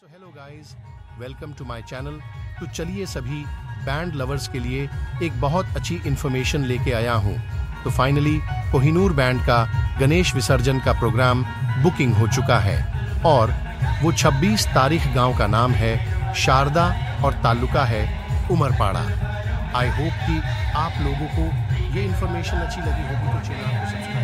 So hello guys, welcome to my channel. तो चलिए सभी बैंड लवर्स के लिए एक बहुत अच्छी इन्फॉर्मेशन लेके आया हूँ। तो फाइनली कोहिनूर बैंड का गणेश विसर्जन का प्रोग्राम बुकिंग हो चुका है और वो 26 तारीख गांव का नाम है शारदा और तालुका है उमरपाड़ा। आई होप कि आप लोगों को ये इन्फॉर्मेशन अच्छी लगी होगी, तो चैनल को सब्सक्राइब